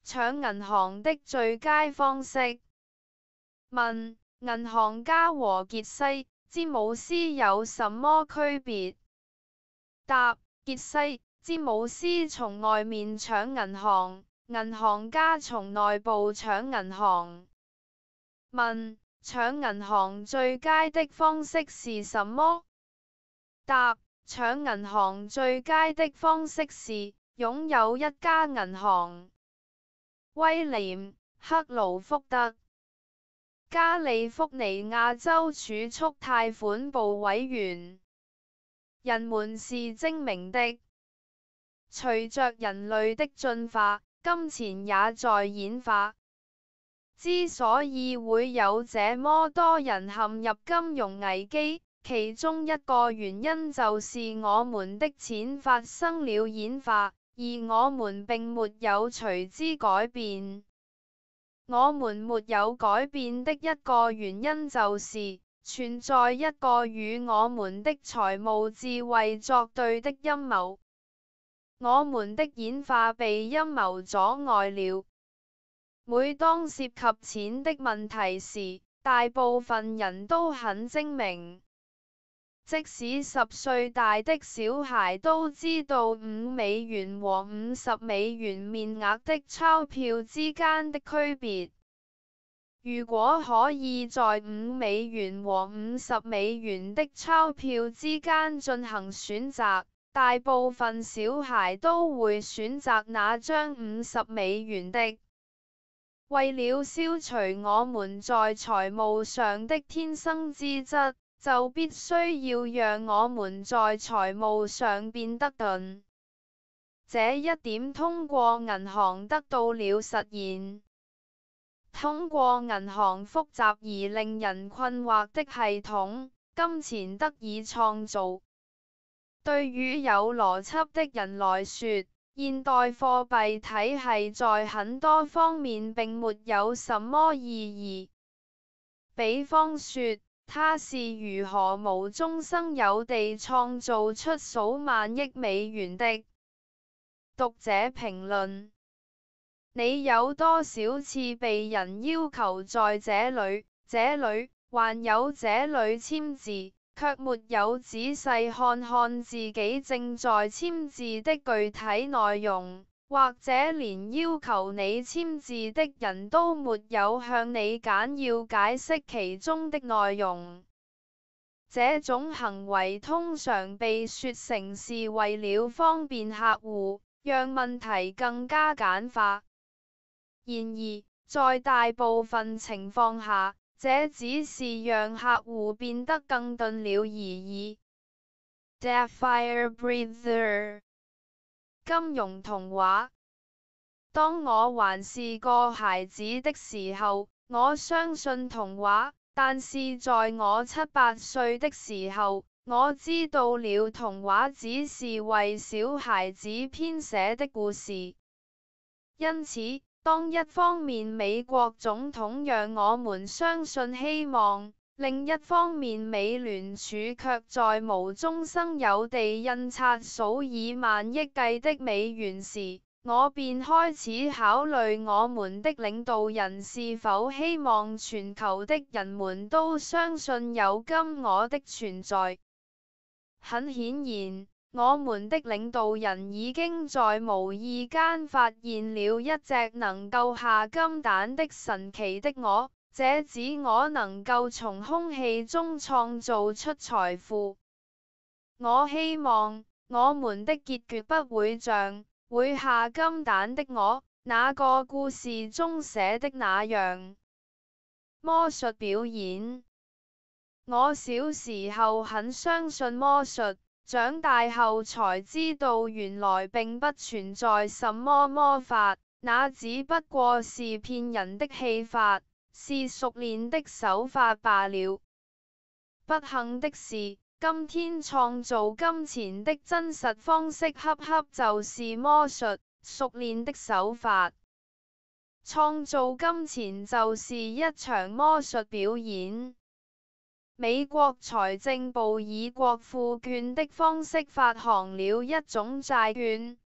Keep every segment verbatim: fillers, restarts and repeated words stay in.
搶銀行的最佳方式。問：銀行家和傑西·詹姆斯有什麼區別？答：傑西·詹姆斯從外面搶銀行，銀行家從內部搶銀行。問：搶銀行最佳的方式是什麼？答：搶銀行最佳的方式是擁有一家銀行。威廉·克勞福德，加利福尼亞州儲蓄貸款部委員。人們是精明的，隨着人類的進化，金錢也在演化。之所以會有這麼多人陷入金融危機，其中一個原因就是我們的錢發生了演化，而我們並沒有隨之改變。我們沒有改變的一個原因就是存在一個與我們的財務智慧作對的陰謀。我們的演化被陰謀阻礙了。每當涉及錢的問題時，大部分人都很精明。即使十歲大的小孩都知道五美元和五十美元面額的鈔票之間的區別。如果可以在五美元和五十美元的鈔票之間進行選擇，大部分小孩都會選擇那張五十美元的。為了消除我們在財務上的天生資質，就必須要讓我們在財務上變得鈍。這一點通過銀行得到了實現。通過銀行複雜而令人困惑的系統，金錢得以創造。對於有邏輯的人來說，現代貨幣體系在很多方面並沒有什麼意義。比方說，它是如何無中生有地創造出數萬億美元的。讀者評論：你有多少次被人要求在這裏、這裏，還有這裏簽字，卻沒有仔細看看自己正在簽字的具體內容，或者連要求你簽字的人都沒有向你簡要解釋其中的內容。這種行為通常被說成是為了方便客戶，讓問題更加簡化。然而，在大部分情況下，這只是讓客戶變得更鈍了而已。The Fire Breather 金融童話。當我還是個孩子的時候，我相信童話，但是在我七八歲的時候，我知道了童話只是為小孩子編寫的故事。因此，當一方面美國總統讓我們相信希望，另一方面美聯儲卻在無中生有地印刷數以萬億計的美元時，我便開始考慮我們的領導人是否希望全球的人們都相信有金鵝的存在。很顯然，我們的領導人已經在無意間發現了一隻能夠下金蛋的神奇的鵝，這隻鵝能夠從空氣中創造出財富。我希望我們的結局不會像會下金蛋的鵝那個故事中寫的那樣。魔術表演。我小時候很相信魔術，長大後才知道原來並不存在什麼魔法，那只不過是騙人的戲法，是熟練的手法罷了。不幸的是，今天創造金錢的真實方式恰恰就是魔術，熟練的手法。創造金錢就是一場魔術表演。美國財政部以國庫券的方式發行了一種債券，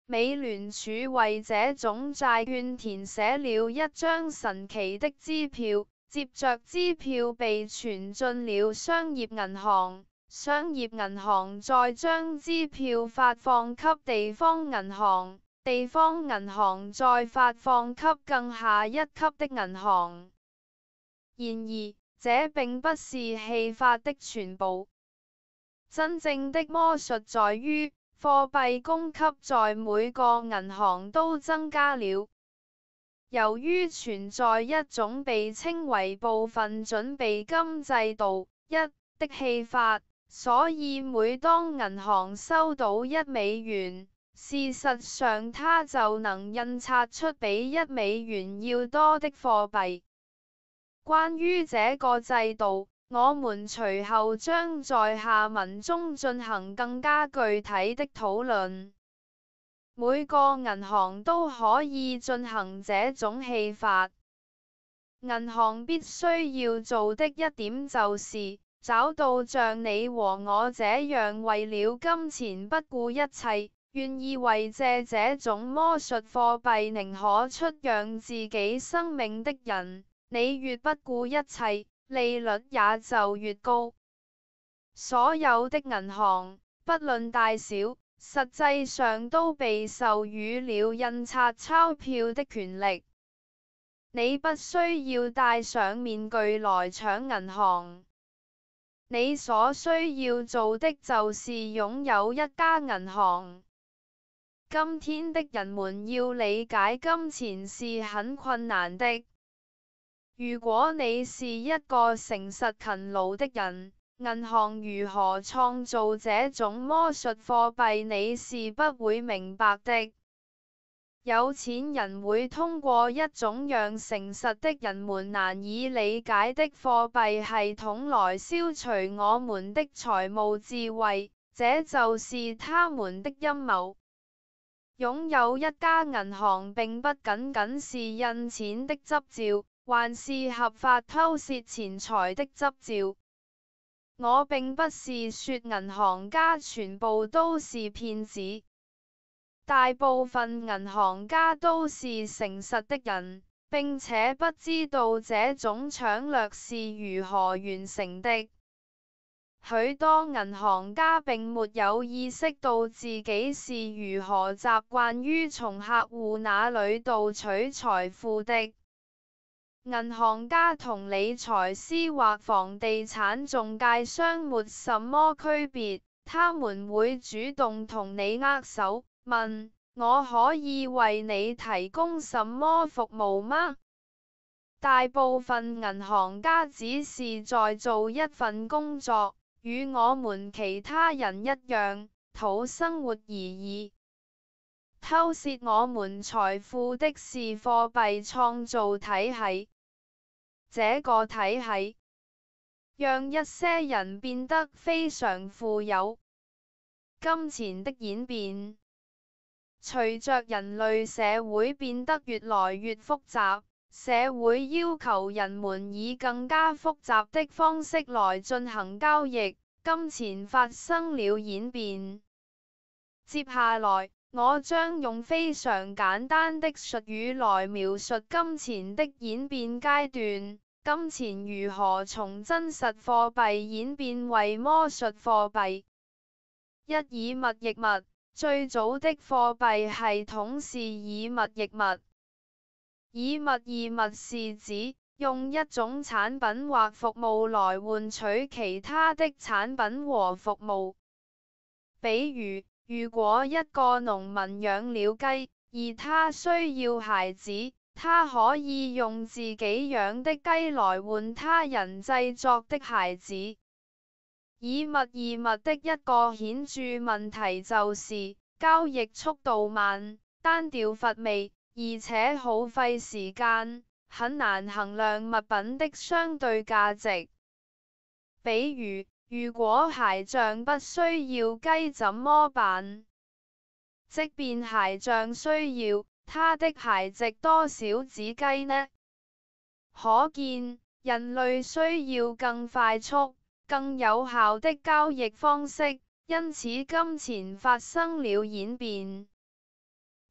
美聯儲為這種債券填寫了一張神奇的支票，接着支票被傳進了商業銀行，商業銀行再將支票發放給地方銀行，地方銀行再發放給更下一級的銀行。然而，這並不是戲法的全部。真正的魔術在於，貨幣供給在每個銀行都增加了。由於存在一種被稱為部分準備金制度一的戲法，所以每當銀行收到一美元，事實上它就能印刷出比一美元要多的貨幣。關於這個制度，我們隨後將在下文中進行更加具體的討論。每個銀行都可以進行這種戲法。銀行必須要做的一點就是找到像你和我這樣為了金錢不顧一切，願意為借這種魔術貨幣寧可出讓自己生命的人。你越不顧一切，利率也就越高。所有的銀行，不論大小，實際上都被授予了印刷鈔票的權力。你不需要戴上面具來搶銀行，你所需要做的就是擁有一家銀行。今天的人們要理解金錢是很困難的。如果你是一個誠實勤勞的人，銀行如何創造這種魔術貨幣你是不會明白的。有錢人會通過一種讓誠實的人們難以理解的貨幣系統來消除我們的財務智慧，這就是他們的陰謀。擁有一家銀行並不僅僅是印錢的執照，還是合法偷竊錢財的執照。我並不是說銀行家全部都是騙子，大部分銀行家都是誠實的人，並且不知道這種搶掠是如何完成的。許多銀行家並沒有意識到自己是如何習慣於從客戶那裡盜取財富的。銀行家同理財師或房地產中介商沒什麼區別，他們會主動同你握手，問我可以為你提供什麼服務嗎？大部分銀行家只是在做一份工作，與我們其他人一樣，討生活而已。偷竊我們財富的是貨幣創造體系。這個體系讓一些人變得非常富有。金錢的演變，隨着人類社會變得越來越複雜，社會要求人們以更加複雜的方式來進行交易，金錢發生了演變。接下來，我將用非常簡單的術語來描述金錢的演變階段。金錢如何從真實貨幣演變為魔術貨幣？一、以物易物，最早的貨幣系統是以物易物。以物易物是指用一種產品或服務來換取其他的產品和服務。比如，如果一個農民養了雞，而他需要孩子，他可以用自己養的雞來換他人製作的孩子。以物易物的一個顯著問題就是交易速度慢、單調乏味，而且耗費時間，很難衡量物品的相對價值。比如，如果鞋匠不需要雞怎麼辦？即便鞋匠需要，他的鞋值多少隻雞呢？可見，人類需要更快速、更有效的交易方式，因此金錢發生了演變。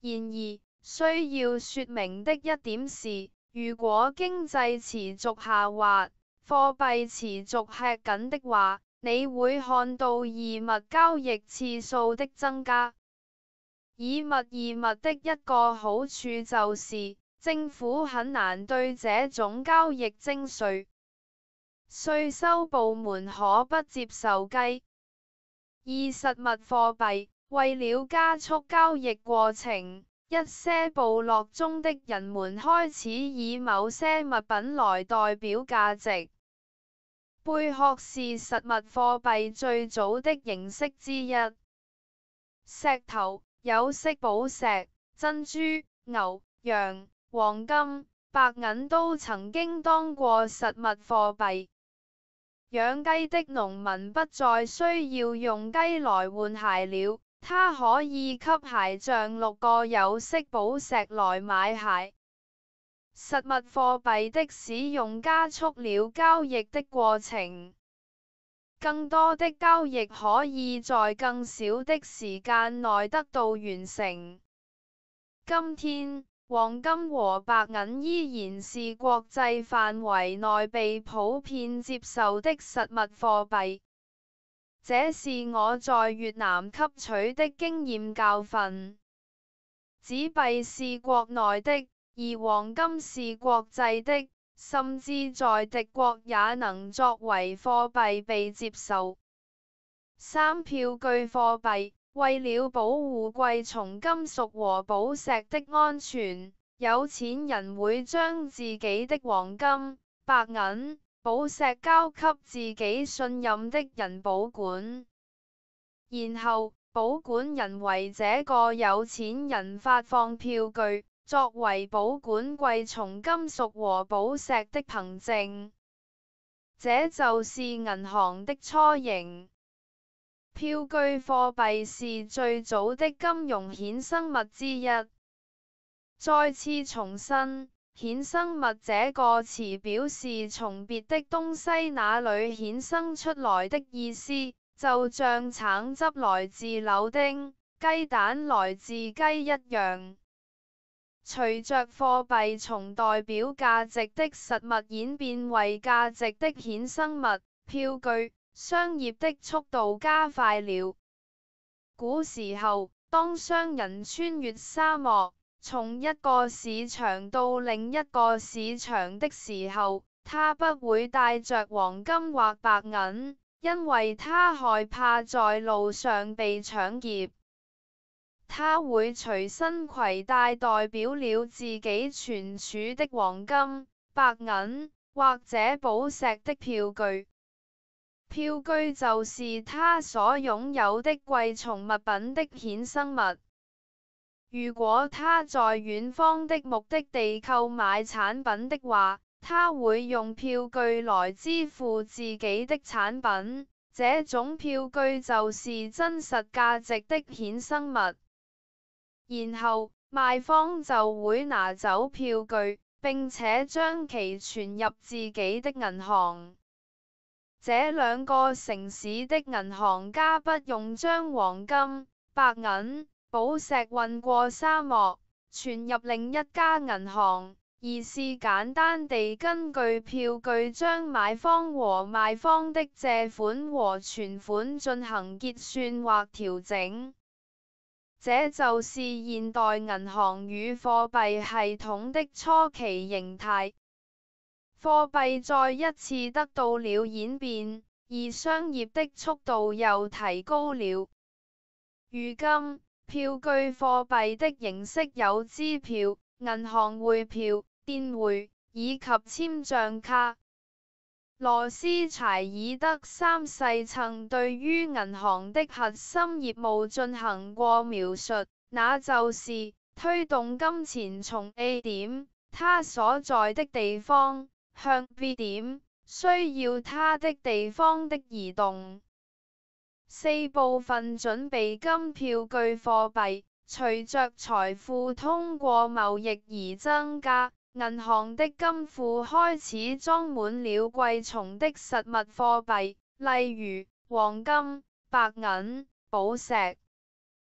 然而，需要說明的一點是，如果經濟持續下滑，貨幣持續吃緊的話，你會看到異物交易次數的增加。以物易物的一個好處就是，政府很難對這種交易徵稅，稅收部門可不接受雞。二實物貨幣，為了加速交易過程，一些部落中的人們開始以某些物品來代表價值。貝殼是實物貨幣最早的形式之一。石頭、有色寶石、珍珠、牛、羊、黃金、白銀都曾經當過實物貨幣。養雞的農民不再需要用雞來換鞋了，他可以給鞋匠六個有色寶石來買鞋。實物貨幣的使用加速了交易的過程，更多的交易可以在更少的時間內得到完成。今天，黃金和白銀依然是國際範圍內被普遍接受的實物貨幣。這是我在越南吸取的經驗教訓。紙幣是國內的，而黃金是國際的，甚至在敵國也能作為貨幣被接受。三票據貨幣，為了保護貴重金屬和寶石的安全，有錢人會將自己的黃金、白銀、寶石交給自己信任的人保管，然後保管人為這個有錢人發放票據，作為保管貴重金屬和寶石的憑證。這就是銀行的雛形。票據貨幣是最早的金融衍生物之一。再次重申，衍生物這個詞表示從別的東西那裡衍生出來的意思，就像橙汁來自柳丁、雞蛋來自雞一樣。隨着貨幣從代表價值的實物演變為價值的衍生物，票據、商業的速度加快了。古時候，當商人穿越沙漠，從一個市場到另一個市場的時候，他不會帶着黃金或白銀，因為他害怕在路上被搶劫。他會隨身攜帶代表了自己存儲的黃金、白銀或者寶石的票據。票據就是他所擁有的貴重物品的衍生物。如果他在遠方的目的地購買產品的話，他會用票據來支付自己的產品。這種票據就是真實價值的衍生物。然後，賣方就會拿走票據，並且將其存入自己的銀行。這兩個城市的銀行家不用將黃金、白銀、寶石運過沙漠，存入另一家銀行，而是簡單地根據票據將買方和賣方的借款和存款進行結算或調整。這就是現代銀行與貨幣系統的初期形態。貨幣再一次得到了演變，而商業的速度又提高了。如今，票據貨幣的形式有支票、銀行匯票、電匯以及簽賬卡。羅斯柴爾德三世曾對於銀行的核心業務進行過描述，那就是推動金錢從 A 點，它所在的地方，向 B 點，需要它的地方的移動。四部分準備金票據貨幣，隨着財富通過貿易而增加。銀行的金庫開始裝滿了貴重的實物貨幣，例如黃金、白銀、寶石。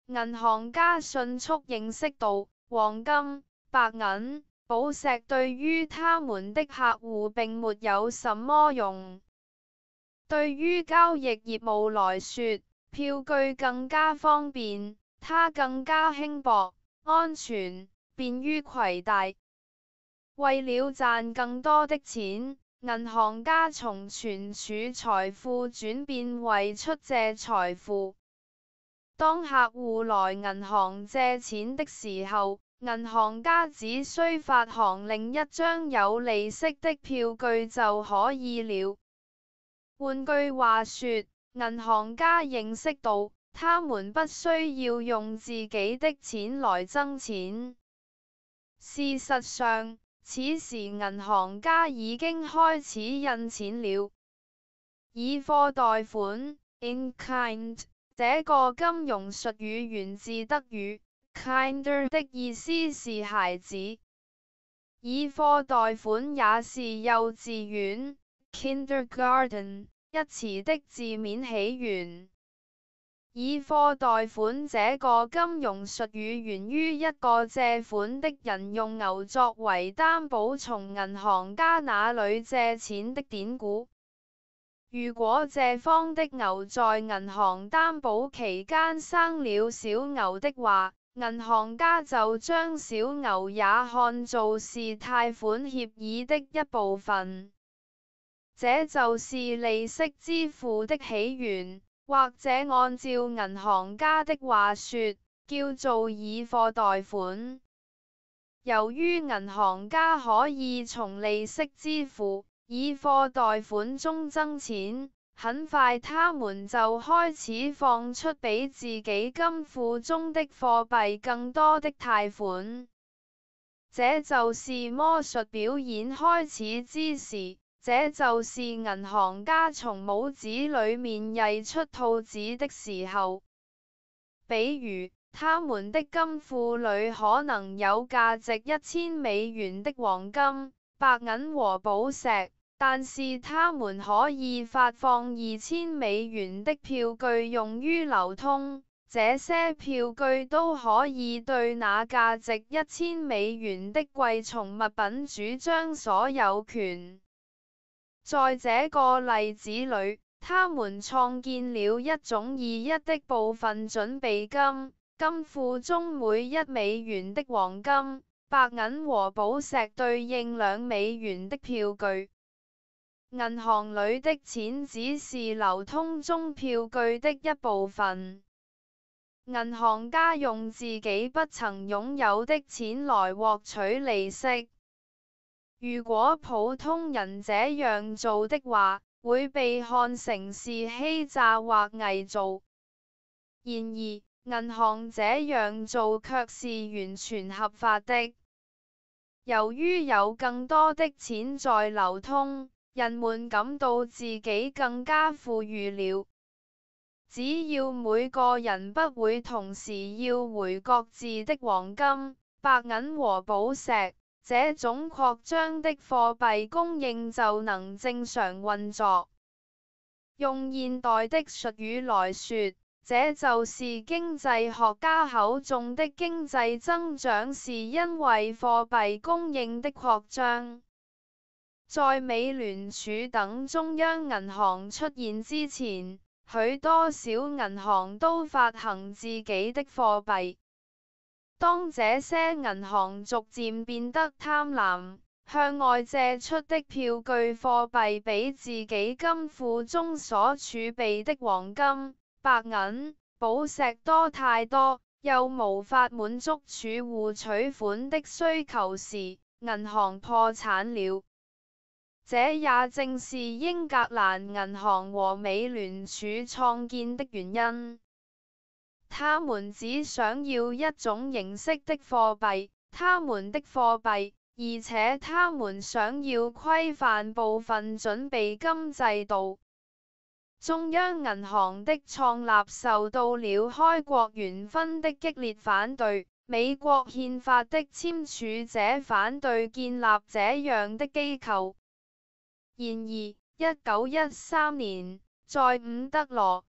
銀行家迅速認識到黃金、白銀、寶石對於他們的客戶並沒有什麼用。對於交易業務來說，票據更加方便，它更加輕薄、安全、便於攜帶。為了賺更多的錢，銀行家從存儲財富轉變為出借財富。當客戶來銀行借錢的時候，銀行家只需發行另一張有利息的票據就可以了。換句話說，銀行家認識到，他們不需要用自己的錢來掙錢。事實上，此時銀行家已經開始印錢了。以貨代款 in kind 這個金融術語源自德語 Kinder 的意思是孩子。以貨代款也是幼稚園 Kindergarten 一詞的字面起源。以貨代款這個金融術語源於一個借款的人用牛作為擔保從銀行家那裡借錢的典故。如果借方的牛在銀行擔保期間生了小牛的話，銀行家就將小牛也看作是貸款協議的一部分。這就是利息支付的起源，或者按照銀行家的話說，叫做以貨代款。由於銀行家可以從利息支付以貨代款中掙錢，很快他們就開始放出比自己金庫中的貨幣更多的貸款。這就是魔術表演開始之時，這就是銀行家從帽子裡面溢出兔子的時候。比如，他們的金庫裡可能有價值一千美元的黃金、白銀和寶石，但是他們可以發放二千美元的票據用於流通。這些票據都可以對那價值一千美元的貴重物品主張所有權。在這個例子裡，他們創建了一種二一的部分準備金，金庫中每一美元的黃金、白銀和寶石對應兩美元的票據。銀行裡的錢只是流通中票據的一部分。銀行家用自己不曾擁有的錢來獲取利息。如果普通人這樣做的話，會被看成是欺詐或偽造。然而，銀行這樣做卻是完全合法的。由於有更多的錢在流通，人們感到自己更加富裕了。只要每個人不會同時要回各自的黃金、白銀和寶石，這種擴張的貨幣供應就能正常運作。用現代的術語來說，這就是經濟學家口中的經濟增長是因為貨幣供應的擴張。在美聯儲等中央銀行出現之前，許多小銀行都發行自己的貨幣。當這些銀行逐漸變得貪婪，向外借出的票據貨幣比自己金庫中所儲備的黃金、白銀、寶石多太多，又無法滿足儲戶取款的需求時，銀行破產了。這也正是英格蘭銀行和美聯儲創建的原因。他們只想要一種形式的貨幣，他們的貨幣，而且他們想要規範部分準備金制度。中央銀行的創立受到了開國元勳的激烈反對，美國憲法的簽署者反對建立這樣的機構。然而，一九一三年，在伍德羅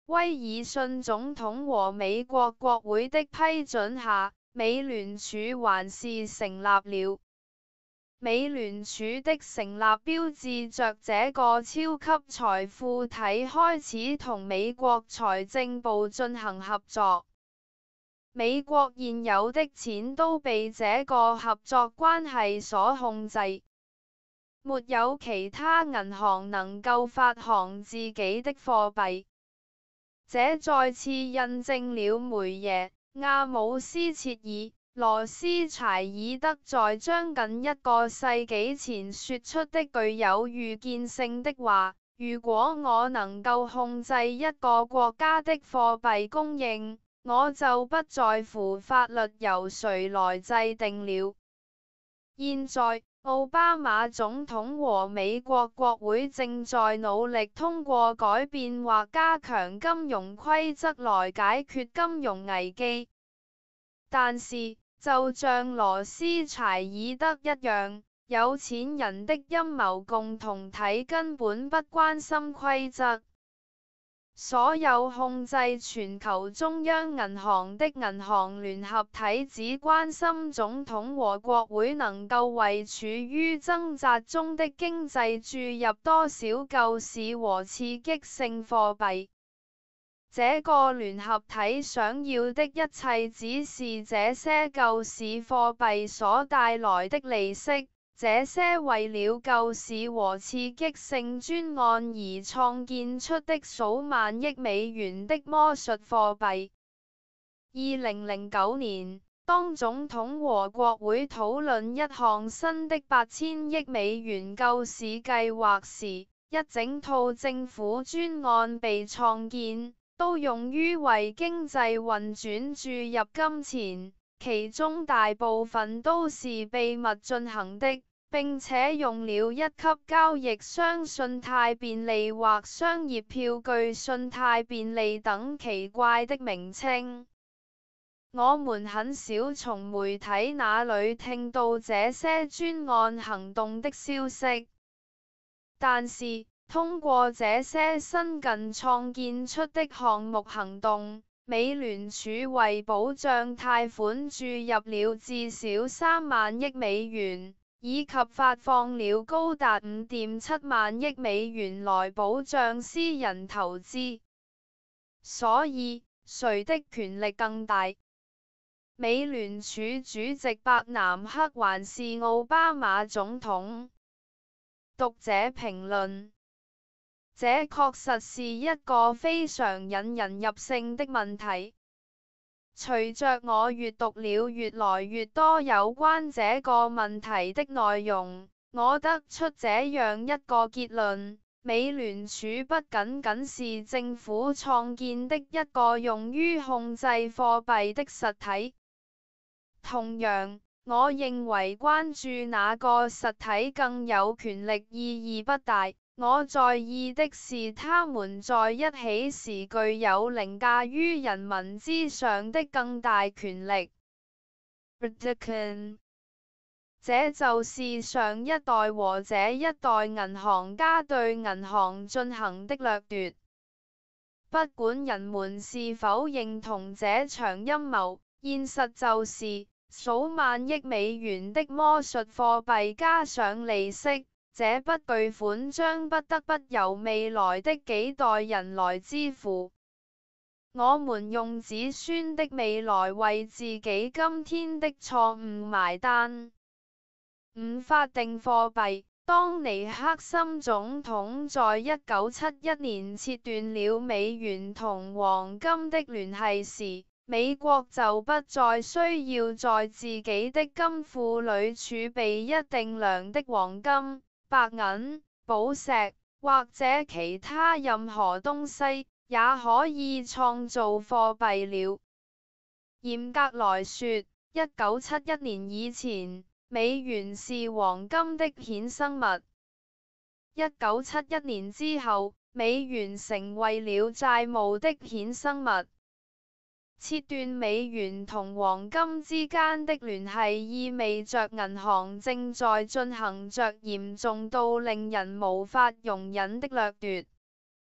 威爾遜總統和美國國會的批准下，美聯儲還是成立了。美聯儲的成立標誌着這個超級財富體開始同美國財政部進行合作。美國現有的錢都被這個合作關係所控制，沒有其他銀行能夠發行自己的貨幣。這再次印證了梅耶、亞姆斯切爾、羅斯柴爾德在將近一個世紀前說出的具有預見性的話：如果我能夠控制一個國家的貨幣供應，我就不在乎法律由誰來制定了。現在，奧巴馬總統和美國國會正在努力通過改變或加強金融規則來解決金融危機。但是，就像羅斯柴爾德一樣，有錢人的陰謀共同體根本不關心規則。所有控制全球中央銀行的銀行聯合體只關心總統和國會能夠為處於掙扎中的經濟注入多少救市和刺激性貨幣。這個聯合體想要的一切只是這些救市貨幣所帶來的利息。這些為了救市和刺激性專案而創建出的數萬億美元的魔術貨幣。二零零九年，當總統和國會討論一項新的八千億美元救市計劃時，一整套政府專案被創建，都用於為經濟運轉注入金錢。其中大部分都是秘密進行的，並且用了一級交易商信貸便利或商業票據信貸便利等奇怪的名稱。我們很少從媒體那裡聽到這些專案行動的消息，但是通過這些新近創建出的項目行動，美聯儲為保障貸款注入了至少三萬億美元，以及發放了高達五點七萬億美元來保障私人投資。所以，誰的權力更大？美聯儲主席伯南克還是奧巴馬總統？讀者評論。這確實是一個非常引人入勝的問題。隨着我閱讀了越來越多有關這個問題的內容，我得出這樣一個結論：美聯儲不僅僅是政府創建的一個用於控制貨幣的實體。同樣，我認為關注哪個實體更有權力意義不大。我在意的是他們在一起時具有凌駕於人民之上的更大權力。這就是上一代和這一代銀行家對銀行進行的掠奪。不管人們是否認同這場陰謀，現實就是數萬億美元的魔術貨幣加上利息。這筆巨款將不得不由未來的幾代人來支付。我們用子孫的未來為自己今天的錯誤埋單。五、法定貨幣。當尼克森總統在一九七一年切斷了美元同黃金的聯繫時，美國就不再需要在自己的金庫裡儲備一定量的黃金、白銀、寶石或者其他任何東西，也可以創造貨幣了。嚴格來說，一九七一年以前，美元是黃金的衍生物。一九七一年之後，美元成為了債務的衍生物。切斷美元同黃金之間的聯繫，意味着銀行正在進行着嚴重到令人無法容忍的掠奪。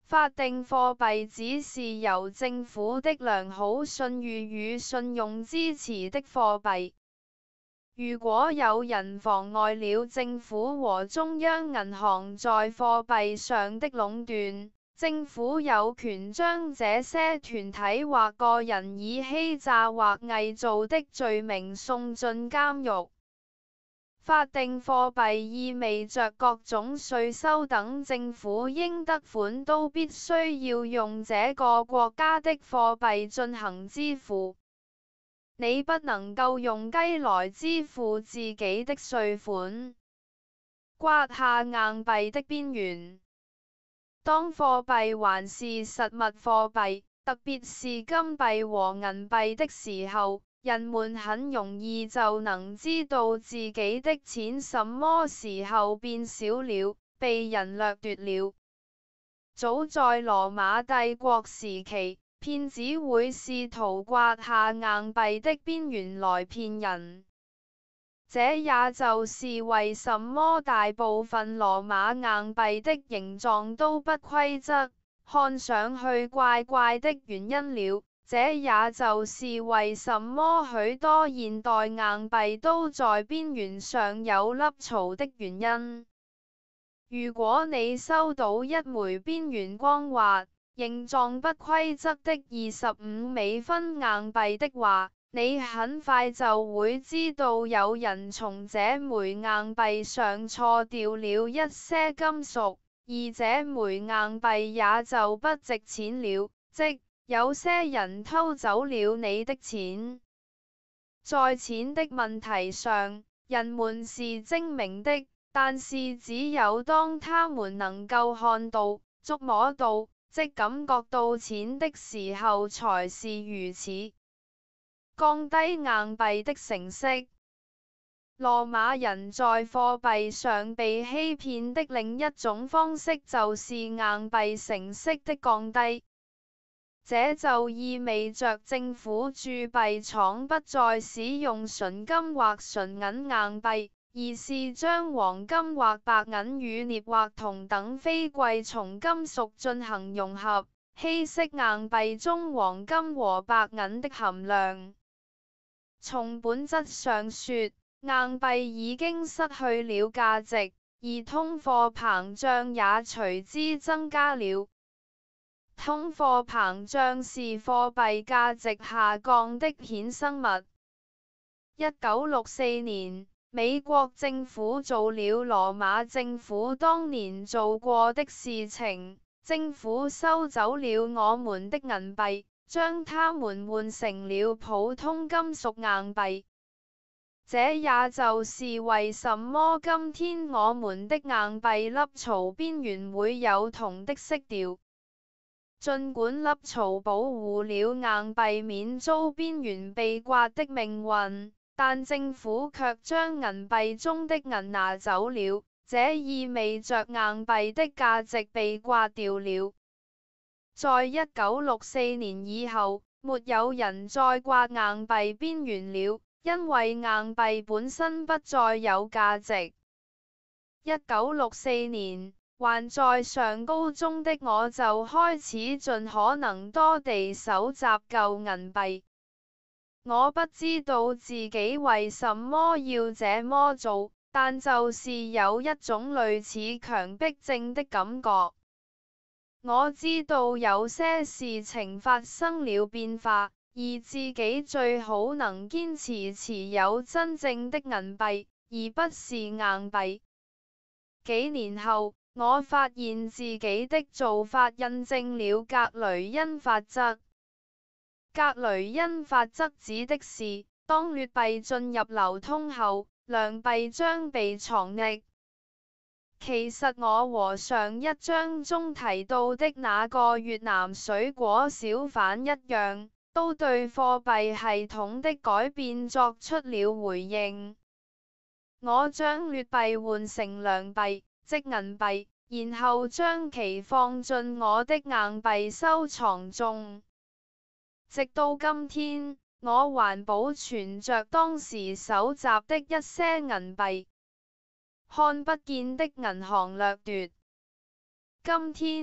法定貨幣只是由政府的良好信譽與信用支持的貨幣。如果有人妨礙了政府和中央銀行在貨幣上的壟斷，政府有權將這些團體或個人以欺詐或偽造的罪名送進監獄。法定貨幣意味着各種稅收等政府應得款都必須要用這個國家的貨幣進行支付。你不能夠用雞來支付自己的稅款。刮下硬幣的邊緣。當貨幣還是實物貨幣，特別是金幣和銀幣的時候，人們很容易就能知道自己的錢什麼時候變少了，被人掠奪了。早在羅馬帝國時期，騙子會試圖刮下硬幣的邊緣來騙人。這也就是為什麼大部分羅馬硬幣的形狀都不規則，看上去怪怪的原因了。這也就是為什麼許多現代硬幣都在邊緣上有凹槽的原因。如果你收到一枚邊緣光滑、形狀不規則的二十五美分硬幣的話，你很快就會知道有人從這枚硬幣上錯掉了一些金屬，而這枚硬幣也就不值錢了，即有些人偷走了你的錢。在錢的問題上，人們是精明的，但是只有當他們能夠看到、觸摸到，即感覺到錢的時候才是如此。降低硬幣的成色。羅馬人在貨幣上被欺騙的另一種方式就是硬幣成色的降低。這就意味着政府鑄幣廠不再使用純金或純銀硬幣，而是將黃金或白銀與鎳或銅等非貴重金屬進行融合，稀釋硬幣中黃金和白銀的含量。從本質上說，硬幣已經失去了價值，而通貨膨脹也隨之增加了。通貨膨脹是貨幣價值下降的衍生物。一九六四年，美國政府做了羅馬政府當年做過的事情，政府收走了我們的銀幣，將它們換成了普通金屬硬幣。這也就是為什麼今天我們的硬幣凹槽邊緣會有銅的色調。儘管凹槽保護了硬幣免遭邊緣被刮的命運，但政府卻將銀幣中的銀拿走了，這意味着硬幣的價值被刮掉了。在一九六四年以後，沒有人再刮硬幣邊緣了，因為硬幣本身不再有價值。一九六四年，還在上高中的我就開始盡可能多地搜集舊銀幣。我不知道自己為什麼要這麼做，但就是有一種類似強迫症的感覺。我知道有些事情發生了變化，而自己最好能堅持持有真正的銀幣，而不是硬幣。幾年後，我發現自己的做法印證了格雷恩法則。格雷恩法則指的是，當劣幣進入流通後，良幣將被藏匿。其實我和上一章中提到的那個越南水果小販一樣，都對貨幣系統的改變作出了回應。我將劣幣換成良幣，即銀幣，然後將其放進我的硬幣收藏中。直到今天，我還保存着當時搜集的一些銀幣。看不見的銀行掠奪。今天，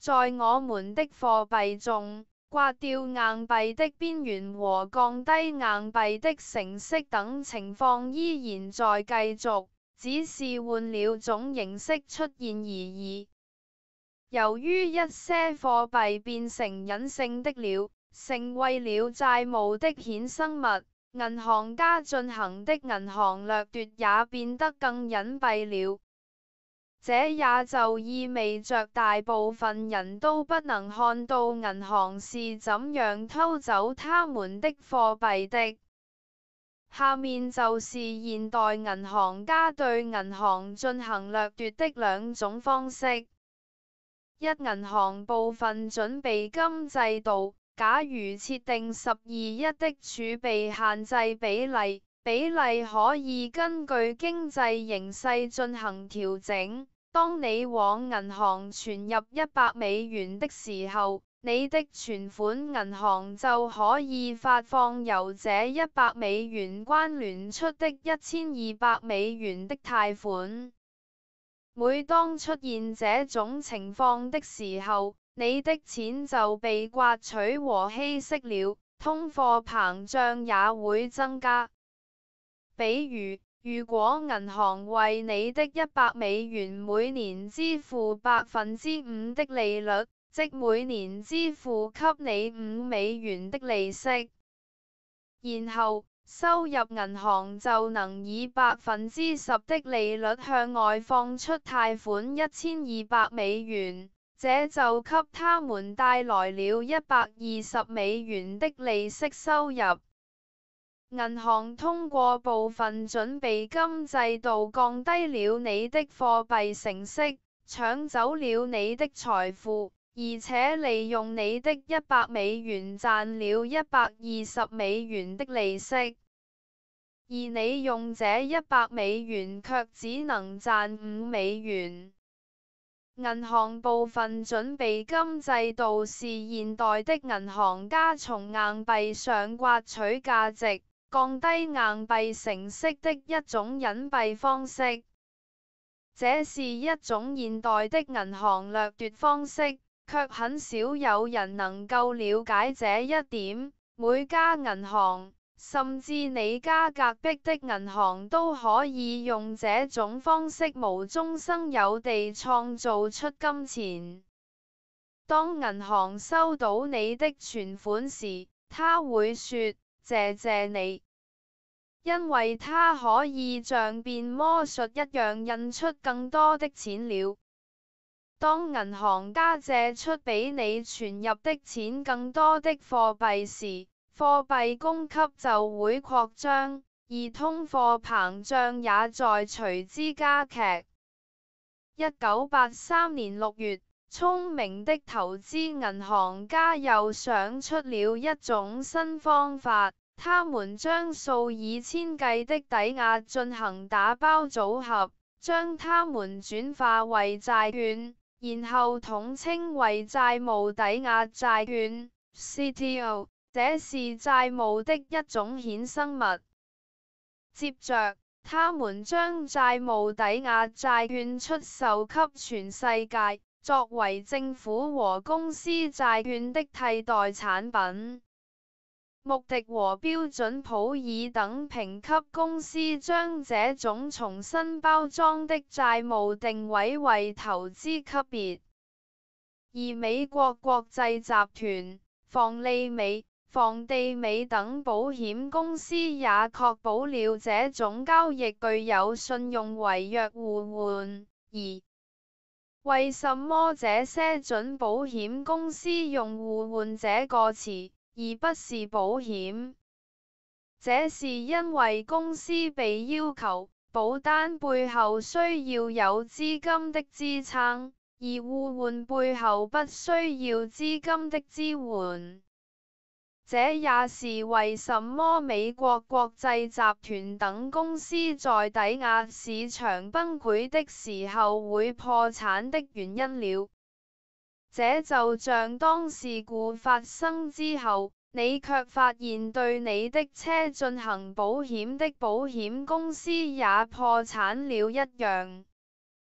在我們的貨幣中，刮掉硬幣的邊緣和降低硬幣的成色等情況依然在繼續，只是換了種形式出現而已。由於一些貨幣變成隱性的了，成為了債務的衍生物，銀行家進行的銀行掠奪也變得更隱蔽了。這也就意味着大部分人都不能看到銀行是怎樣偷走他們的貨幣的。下面就是現代銀行家對銀行進行掠奪的兩種方式。一、銀行部分準備金制度，假如設定十二億的儲備限制比例，比例可以根據經濟形勢進行調整。當你往銀行存入一百美元的時候，你的存款銀行就可以發放由這一百美元關聯出的一千二百美元的貸款。每當出現這種情況的時候，你的錢就被刮取和稀釋了，通貨膨脹也會增加。比如，如果銀行為你的一百美元每年支付百分之五的利率，即每年支付給你五美元的利息，然後收入銀行就能以百分之十的利率向外放出貸款一千二百美元，這就給他們帶來了一百二十美元的利息收入。銀行通過部分準備金制度降低了你的貨幣成色，搶走了你的財富，而且利用你的一百美元賺了一百二十美元的利息，而你用這一百美元卻只能賺五美元。銀行部分準備金制度是現代的銀行家從硬幣上刮取價值，降低硬幣成色的一種隱蔽方式。這是一種現代的銀行掠奪方式，卻很少有人能夠了解這一點。每家銀行，甚至你家隔壁的銀行都可以用這種方式無中生有地創造出金錢。當銀行收到你的存款時，他會說：謝謝你，因為他可以像變魔術一樣印出更多的錢了。當銀行家借出比你存入的錢更多的貨幣時，貨幣供給就會擴張，而通貨膨脹也在隨之加劇。一九八三年六月，聰明的投資銀行家又想出了一種新方法，他們將數以千計的抵押進行打包組合，將它們轉化為債券，然後統稱為債務抵押債券 （C T O）， 這是債務的一種衍生物。接着，他們將債務抵押債券出售給全世界，作為政府和公司債券的替代產品。穆迪和標準普爾等評級公司將這種重新包裝的債務定位為投資級別，而美國國際集團、房利美、房地美等保險公司也確保了這種交易具有信用違約互換。而為什麼這些準保險公司用互換這個詞，而不是保險？這是因為公司被要求保單背後需要有資金的支撐，而互換背後不需要資金的支援。這也是為什麼美國國際集團等公司在抵押市場崩潰的時候會破產的原因了。這就像當事故發生之後，你卻發現對你的車進行保險的保險公司也破產了一樣。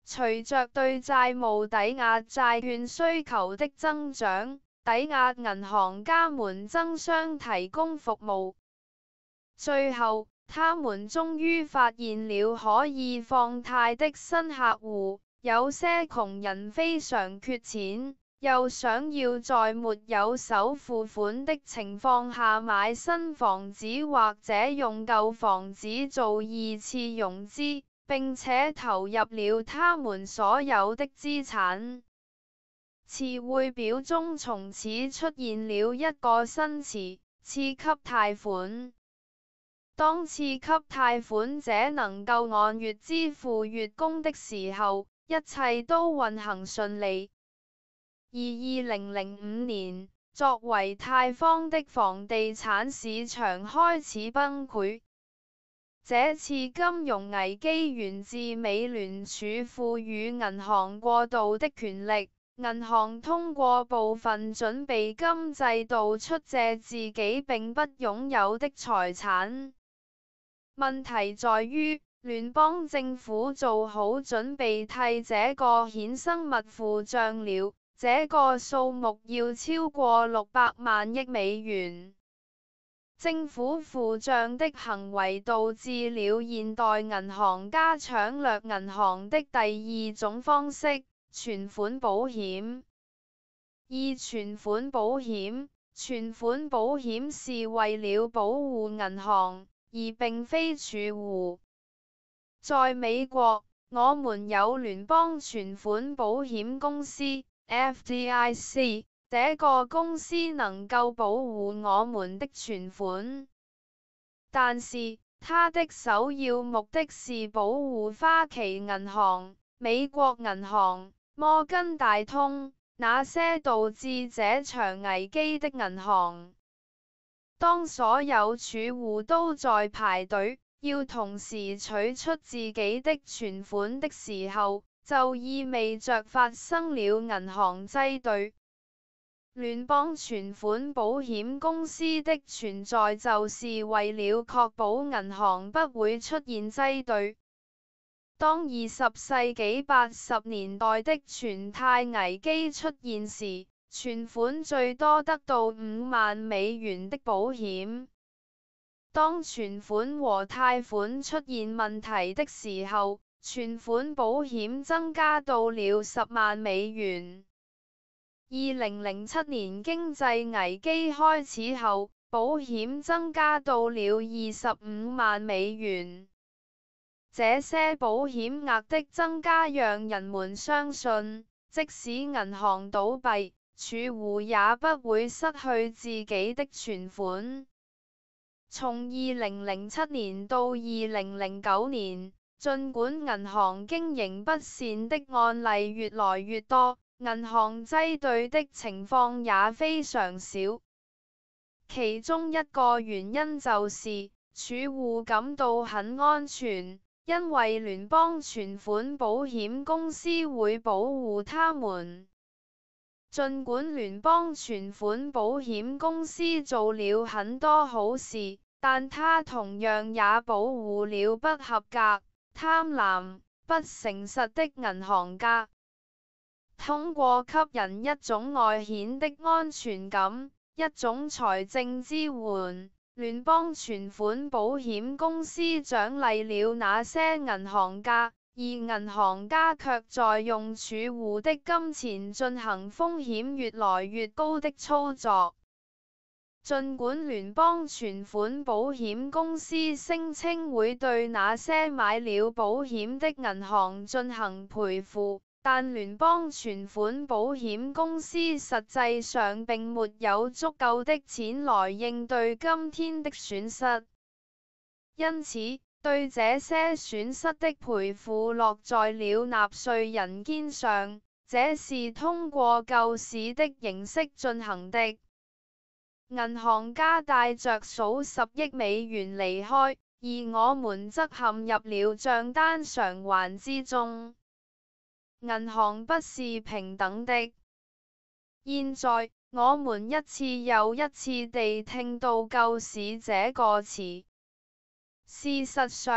隨着對債務抵押債券需求的增長，抵押銀行家們爭相提供服務。最後，他們終於發現了可以放貸的新客戶。有些窮人非常缺錢，又想要在沒有首付款的情況下買新房子，或者用舊房子做二次融資，並且投入了他們所有的資產。詞彙表中從此出現了一個新詞：次級貸款。當次級貸款者能夠按月支付月供的時候，一切都運行順利。而二零零五年，作為貸方的房地產市場開始崩潰。這次金融危機源自美聯儲賦予銀行過度的權力，銀行通過部分準備金制度出借自己並不擁有的財產。問題在於，聯邦政府做好準備替這個衍生物付帳了，這個數目要超過六百萬億美元。政府付帳的行為導致了現代銀行家搶掠銀行的第二種方式：存款保險。二、存款保險。存款保險是為了保護銀行，而並非儲戶。在美國，我們有聯邦存款保險公司 （F D I C）。這個公司能夠保護我們的存款，但是它的首要目的是保護花旗銀行、美國銀行、摩根大通，那些導致這場危機的銀行。當所有儲戶都在排隊，要同時取出自己的存款的時候，就意味着發生了銀行擠兌。聯邦存款保險公司的存在就是為了確保銀行不會出現擠兌。當二十世紀八十年代的存貸危機出現時，存款最多得到五萬美元的保險。當存款和貸款出現問題的時候，存款保險增加到了十萬美元。二零零七年經濟危機開始後，保險增加到了二十五萬美元。這些保險額的增加讓人們相信，即使銀行倒閉，儲戶也不會失去自己的存款。從二零零七年到二零零九年，儘管銀行經營不善的案例越來越多，銀行擠兌的情況也非常少。其中一個原因就是儲戶感到很安全，因為聯邦存款保險公司會保護他們。儘管聯邦存款保險公司做了很多好事，但它同樣也保護了不合格、貪婪、不誠實的銀行家。通過給人一種外顯的安全感，一種財政支援，聯邦存款保險公司獎勵了那些銀行家，而銀行家卻在用儲戶的金錢進行風險越來越高的操作。儘管聯邦存款保險公司聲稱會對那些買了保險的銀行進行賠付，但聯邦存款保險公司實際上並沒有足夠的錢來應對今天的損失，因此對這些損失的賠付落在了納稅人肩上，這是通過救市的形式進行的。銀行家帶着數十億美元離開，而我們則陷入了帳單償還之中。銀行不是平等的。現在，我們一次又一次地聽到救市這個詞。事實上，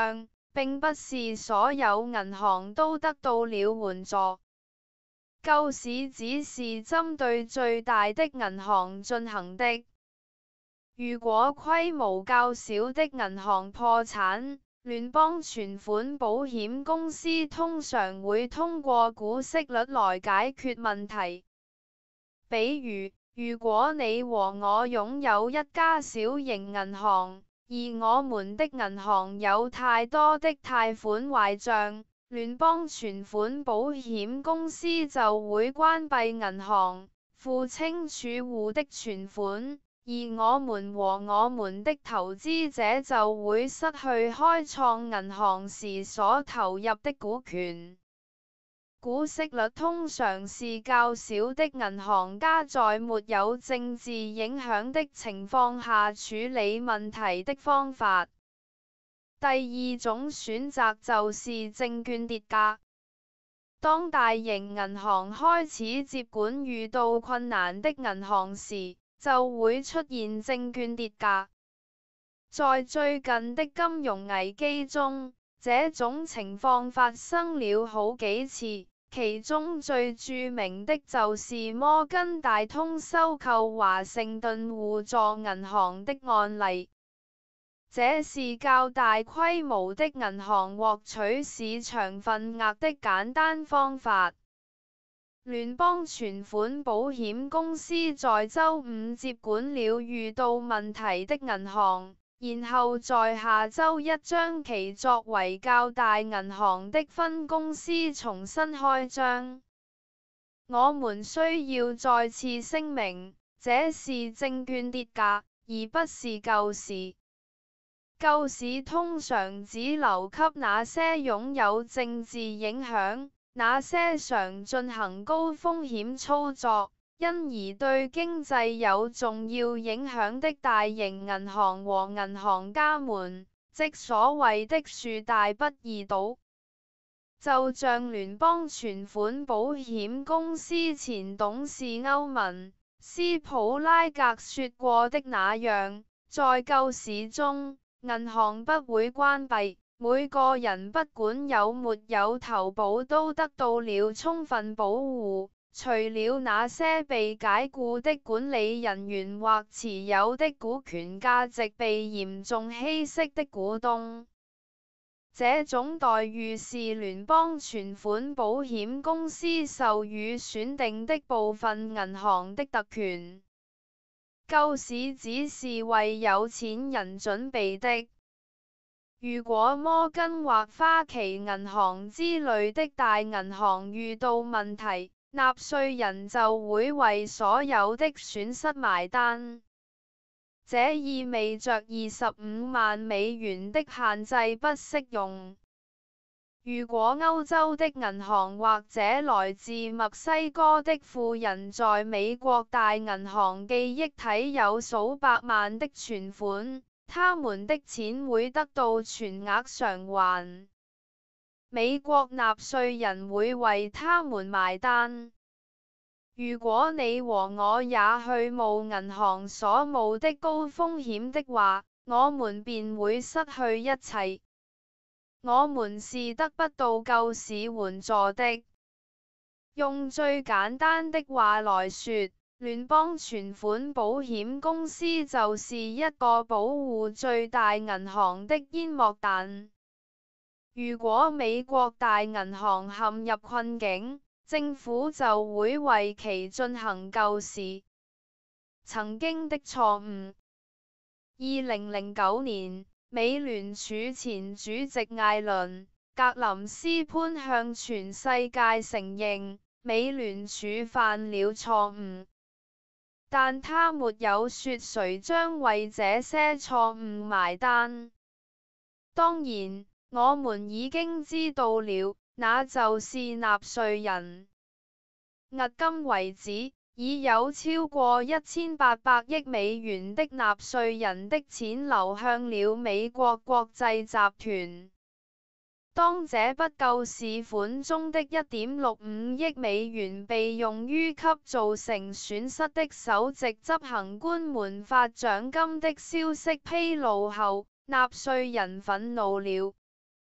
並不是所有銀行都得到了援助。救市只是針對最大的銀行進行的。如果規模較小的銀行破產，聯邦存款保險公司通常會通過股息率來解決問題。比如，如果你和我擁有一家小型銀行，而我們的銀行有太多的貸款壞賬，聯邦存款保險公司就會關閉銀行，付清儲戶的存款，而我們和我們的投資者就會失去開創銀行時所投入的股權。股息率通常是較小的銀行家在沒有政治影響的情況下處理問題的方法。第二種選擇就是證券跌價。當大型銀行開始接管遇到困難的銀行時，就會出現證券跌價。在最近的金融危機中，這種情況發生了好幾次，其中最著名的就是摩根大通收購華盛頓互助銀行的案例。這是較大規模的銀行獲取市場份額的簡單方法。聯邦存款保險公司在週五接管了遇到問題的銀行，然後在下週一將其作為較大銀行的分公司重新開張。我們需要再次聲明，這是證券跌價，而不是救市。救市通常只留給那些擁有政治影響、那些常進行高風險操作，因而對經濟有重要影響的大型銀行和銀行家們，即所謂的樹大不易倒。就像聯邦存款保險公司前董事歐文·斯普拉格說過的那樣，在救市中，銀行不會關閉，每個人不管有沒有投保都得到了充分保護，除了那些被解僱的管理人員或持有的股權價值被嚴重稀釋的股東。這種待遇是聯邦存款保險公司授予選定的部分銀行的特權。救市只是為有錢人準備的。如果摩根或花旗銀行之類的大銀行遇到問題，納稅人就會為所有的損失埋單。這意味着二十五萬美元的限制不適用。如果歐洲的銀行或者來自墨西哥的富人在美國大銀行記憶體有數百萬的存款，他們的錢會得到全額償還。美國納稅人會為他們埋單。如果你和我也去冒銀行所冒的高風險的話，我們便會失去一切。我們是得不到救市援助的。用最簡單的話來說，聯邦存款保險公司就是一個保護最大銀行的煙幕彈。如果美國大銀行陷入困境，政府就會為其進行救市。曾經的錯誤。二零零九年，美聯儲前主席艾倫·格林斯潘向全世界承認，美聯儲犯了錯誤，但他沒有說誰將為這些錯誤埋單。當然，我們已經知道了，那就是納稅人。迄今為止，已有超過一千八百億美元的納稅人的錢流向了美國國際集團。當這筆救市款中的一點六五億美元被用於給造成損失的首席執行官們發獎金的消息披露後，納稅人憤怒了。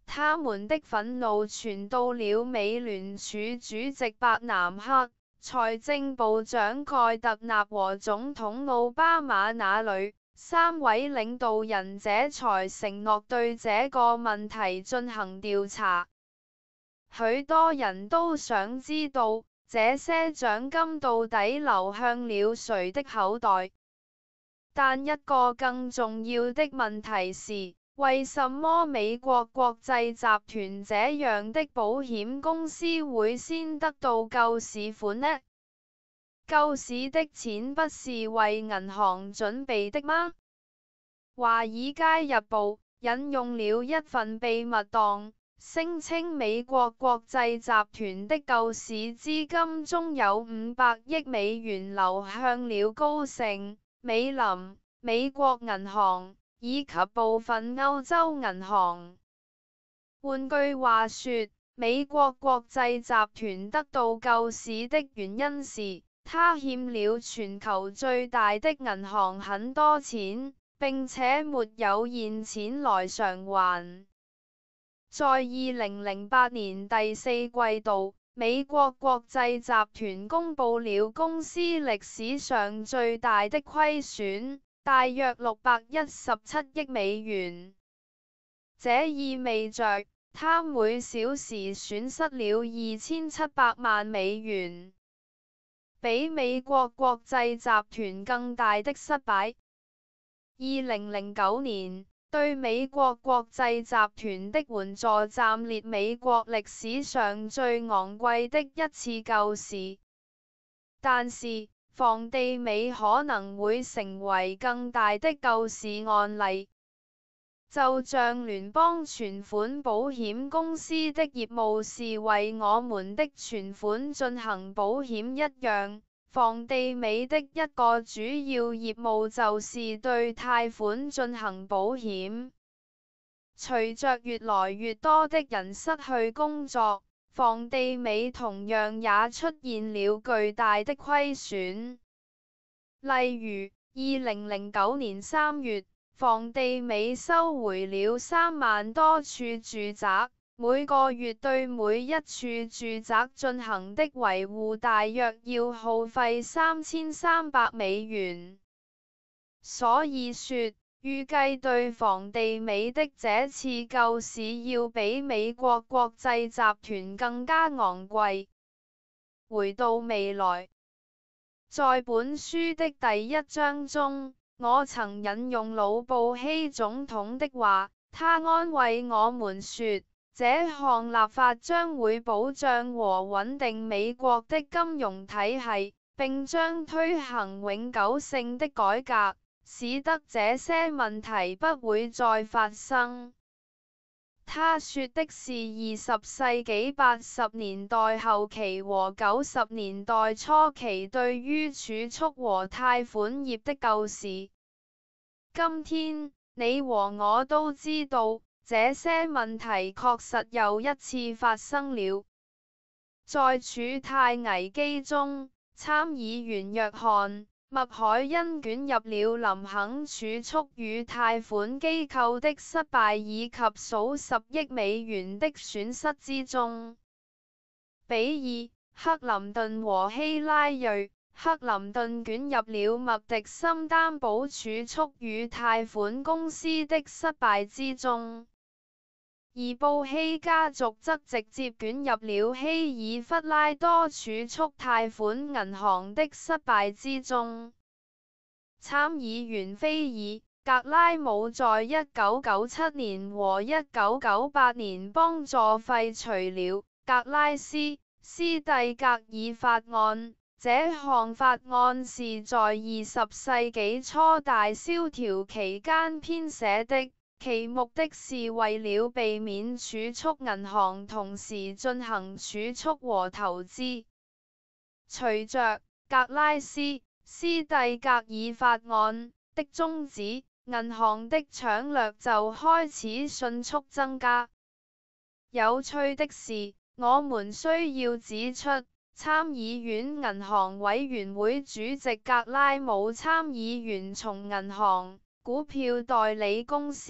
他們的憤怒傳到了美聯儲主席伯南克、財政部長蓋特納和總統奧巴馬那裏，三位領導人這才承諾對這個問題進行調查。許多人都想知道，這些獎金到底流向了誰的口袋？但一個更重要的問題是，為什麼美國國際集團這樣的保險公司會先得到救市款呢？救市的錢不是為銀行準備的嗎？華爾街日報引用了一份秘密檔，聲稱美國國際集團的救市資金中有五百億美元流向了高盛、美林、美國銀行以及部分歐洲銀行。換句話說，美國國際集團得到救市的原因是，他欠了全球最大的銀行很多錢，並且沒有現錢來償還。在二零零八年第四季度，美國國際集團公布了公司歷史上最大的虧損，大約六百一十七億美元。這意味着，他每小時損失了二千七百萬美元，比美國國際集團更大的失敗。二零零九年，對美國國際集團的援助暫列美國歷史上最昂貴的一次救市。但是，房地美可能會成為更大的救市案例。就像聯邦存款保險公司的業務是為我們的存款進行保險一樣，房地美的一個主要業務就是對貸款進行保險。隨着越來越多的人失去工作，房地美同樣也出現了巨大的虧損。例如，二零零九年三月，房地美收回了三萬多處住宅，每個月對每一處住宅進行的維護大約要耗費三千三百美元。所以說，預計對房地美的這次救市要比美國國際集團更加昂貴。回到未來，在本書的第一章中，我曾引用魯布希總統的話，他安慰我們說，這項立法將會保障和穩定美國的金融體系，並將推行永久性的改革，使得這些問題不會再發生。他說的是二十世紀八十年代後期和九十年代初期對於儲蓄和貸款業的救市。今天，你和我都知道，這些問題確實又一次發生了。在儲貸危機中，參議員約翰麥凱恩捲入了林肯儲蓄與貸款機構的失敗以及數十億美元的損失之中。比爾·克林頓和希拉瑞·克林頓捲入了麥迪森擔保儲蓄與貸款公司的失敗之中。而布希家族則直接捲入了希爾弗拉多儲蓄貸款銀行的失敗之中。參議員菲爾·格拉姆在一九九七年和一九九八年幫助廢除了格拉斯·斯蒂格爾法案。這項法案是在二十世紀初大蕭條期間編寫的。其目的是為了避免儲蓄銀行同時進行儲蓄和投資。隨着格拉斯·斯蒂格爾法案的終止，銀行的搶掠就開始迅速增加。有趣的是，我們需要指出，參議院銀行委員會主席格拉姆參議員從銀行、股票代理公司、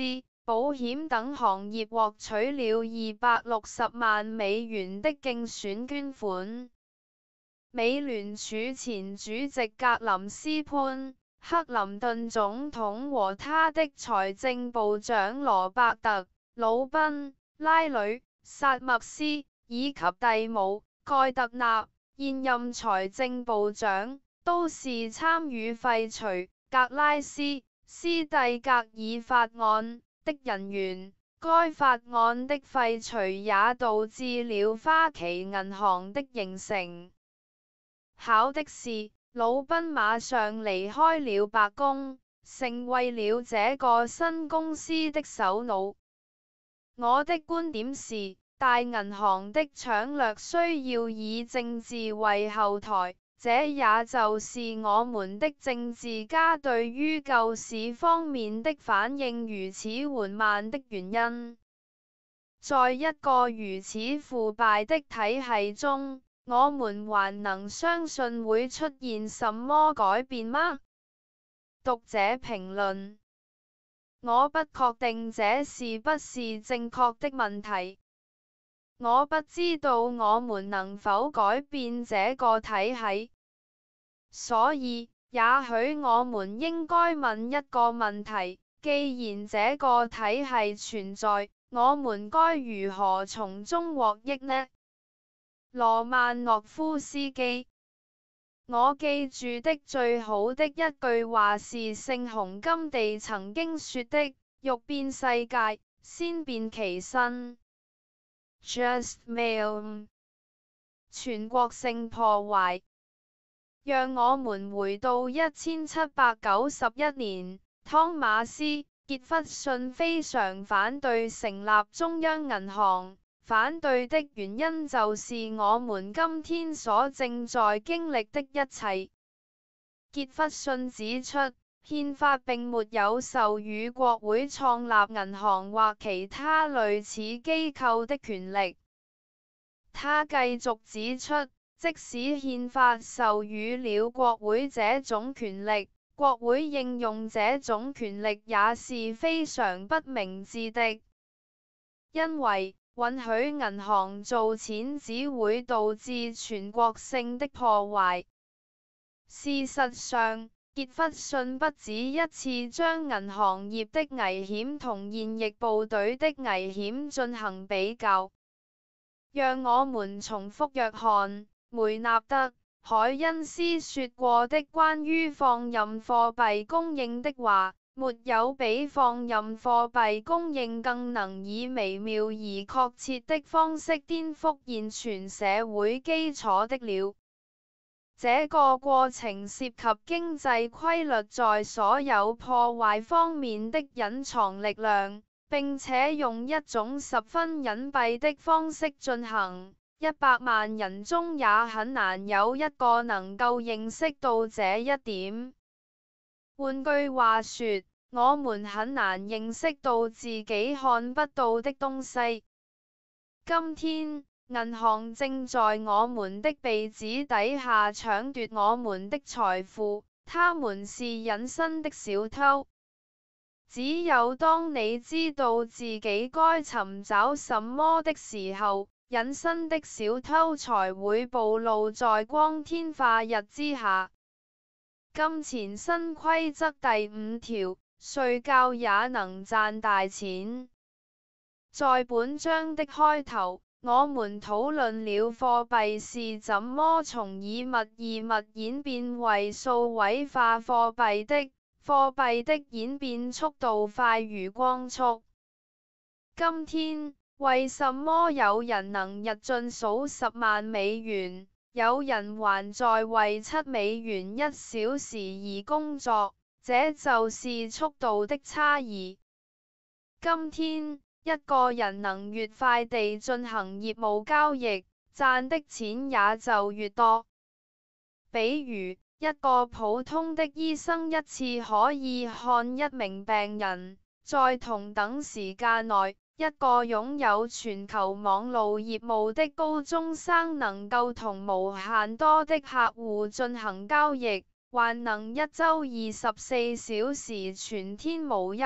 保險等行業獲取了二百六十萬美元的競選捐款。美聯儲前主席格林斯潘、克林頓總統和他的財政部長羅伯特、魯賓、拉呂、薩默斯以及蒂姆、蓋特納現任財政部長都是參與廢除格拉斯斯蒂格爾法案的人員。該法案的廢除也導致了花旗銀行的形成。巧的是，魯賓馬上離開了白宮，成為了這個新公司的首腦。我的觀點是，大銀行的搶掠需要以政治為後台，這也就是我們的政治家對於救市方面的反應如此緩慢的原因。在一個如此腐敗的體系中，我們還能相信會出現什麼改變嗎？讀者評論：我不確定這是不是正確的問題。我不知道我們能否改變這個體系，所以也許我們應該問一個問題：既然這個體系存在，我們該如何從中獲益呢？羅曼諾夫斯基。我記住的最好的一句話是聖雄甘地曾經說的：欲變世界，先變其身。Just mail。全國性破壞。讓我們回到一千七百九十一年，湯馬斯·傑弗遜非常反對成立中央銀行。反對的原因就是我們今天所正在經歷的一切。傑弗遜指出，憲法並沒有授予國會創立銀行或其他類似機構的權力。他繼續指出，即使憲法授予了國會這種權力，國會應用這種權力也是非常不明智的，因為允許銀行做錢只會導致全國性的破壞。事實上，傑弗遜不止一次將銀行業的危險同現役部隊的危險進行比較。讓我們重複約翰·梅納德·凱恩斯說過的關於放任貨幣供應的話：沒有比放任貨幣供應更能以微妙而確切的方式顛覆現存社會基礎的了。這個過程涉及經濟規律在所有破壞方面的隱藏力量，並且用一種十分隱蔽的方式進行。一百萬人中也很難有一個能夠認識到這一點。換句話說，我們很難認識到自己看不到的東西。今天，銀行正在我們的鼻子底下搶奪我們的財富，他們是隱身的小偷。只有當你知道自己該尋找什麼的時候，隱身的小偷才會暴露在光天化日之下。金錢新規則第五條：睡覺也能賺大錢。在本章的開頭，我們討論了貨幣是怎麼從以物易物演變為數位化貨幣的，貨幣的演變速度快如光速。今天，為什麼有人能日進數十萬美元？有人還在為七美元一小時而工作，這就是速度的差異。今天，一個人能越快地進行業務交易，賺的錢也就越多。比如，一個普通的醫生一次可以看一名病人，在同等時間內，一個擁有全球網路業務的高中生能夠同無限多的客戶進行交易，還能一周二十四小時全天無休。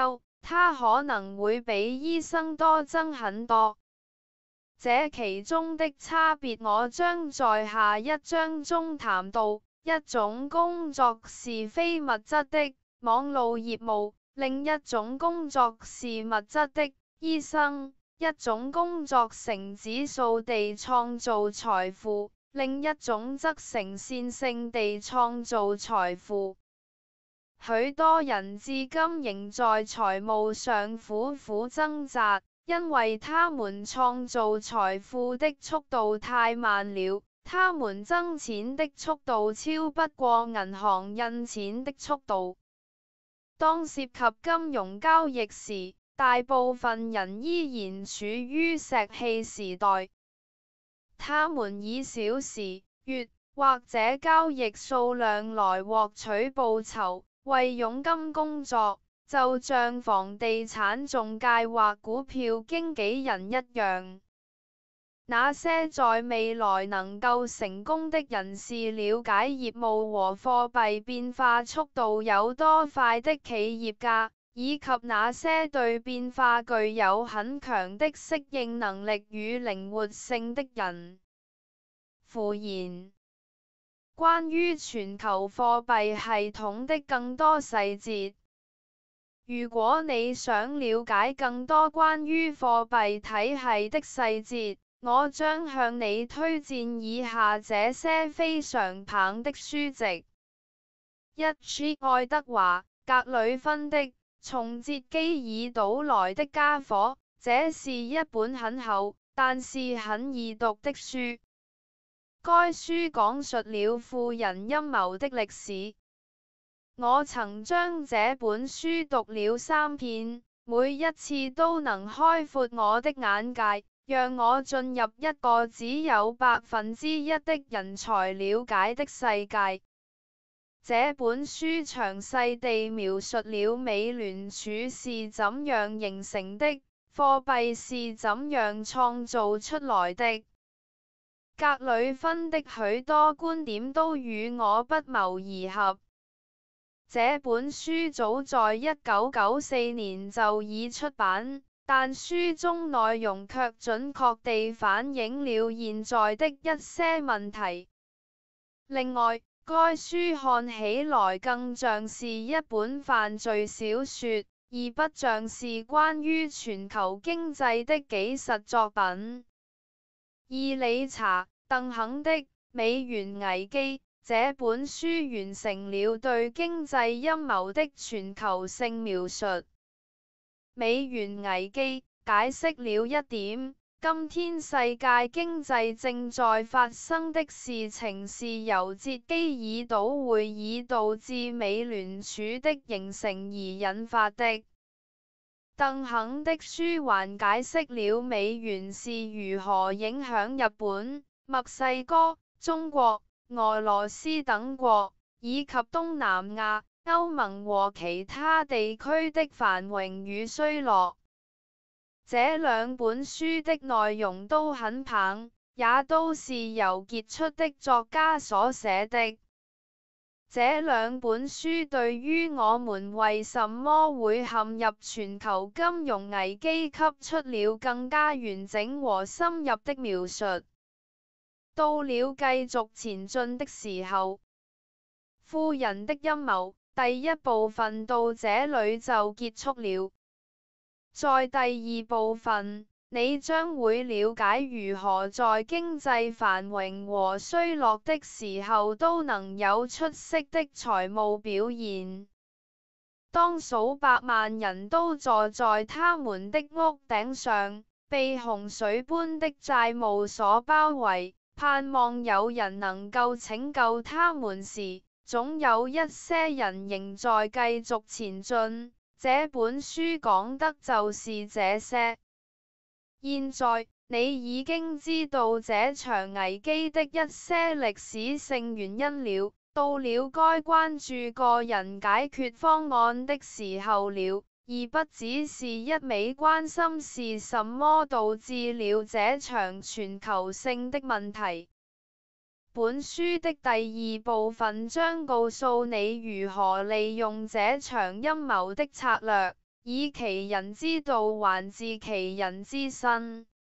它可能會比醫生多增很多。這其中的差別我將在下一章中談到。一種工作是非物質的網路業務，另一種工作是物質的醫生。一種工作呈指數地創造財富，另一種則呈線性地創造財富。許多人至今仍在財務上苦苦掙扎，因為他們創造財富的速度太慢了，他們掙錢的速度超不過銀行印錢的速度。當涉及金融交易時，大部分人依然處於石器時代，他們以小時、月或者交易數量來獲取報酬，為佣金工作，就像房地產中介或股票經紀人一樣。那些在未來能夠成功的人是了解業務和貨幣變化速度有多快的企業家，以及那些對變化具有很強的適應能力與靈活性的人。附言。關於全球貨幣系統的更多細節，如果你想了解更多關於貨幣體系的細節，我將向你推薦以下這些非常棒的書籍：一 G 愛德華·格里芬的《從哲基爾島來的家伙》，這是一本很厚，但是很易讀的書。該書講述了富人陰謀的歷史。我曾將這本書讀了三遍，每一次都能開闊我的眼界，讓我進入一個只有百分之一的人才了解的世界。這本書詳細地描述了美聯儲是怎樣形成的，貨幣是怎樣創造出來的。格里芬的許多觀點都與我不謀而合。這本書早在一九九四年就已出版，但書中內容卻準確地反映了現在的一些問題。另外，該書看起來更像是一本犯罪小說，而不像是關於全球經濟的紀實作品。二理查·鄧肯的《美元危機》這本書完成了對經濟陰謀的全球性描述。美元危機解釋了一點：今天世界經濟正在發生的事情是由哲基爾島會議導致美聯儲的形成而引發的。鄧肯的書還解釋了美元是如何影響日本、墨西哥、中國、俄羅斯等國，以及東南亞、歐盟和其他地區的繁榮與衰落。這兩本書的內容都很棒，也都是由傑出的作家所寫的。這兩本書對於我們為什麼會陷入全球金融危機給出了更加完整和深入的描述。到了繼續前進的時候，富人的陰謀第一部分到這裏就結束了。在第二部分，你將會了解如何在經濟繁榮和衰落的時候都能有出色的財務表現。當數百萬人都坐在他們的屋頂上，被洪水般的債務所包圍，盼望有人能夠拯救他們時，總有一些人仍在繼續前進。這本書講的就是這些。現在，你已經知道這場危機的一些歷史性原因了，到了該關注個人解決方案的時候了，而不只是一味關心是什麼導致了這場全球性的問題。本書的第二部分將告訴你如何利用這場陰謀的策略， 以其人之道還治其人之身。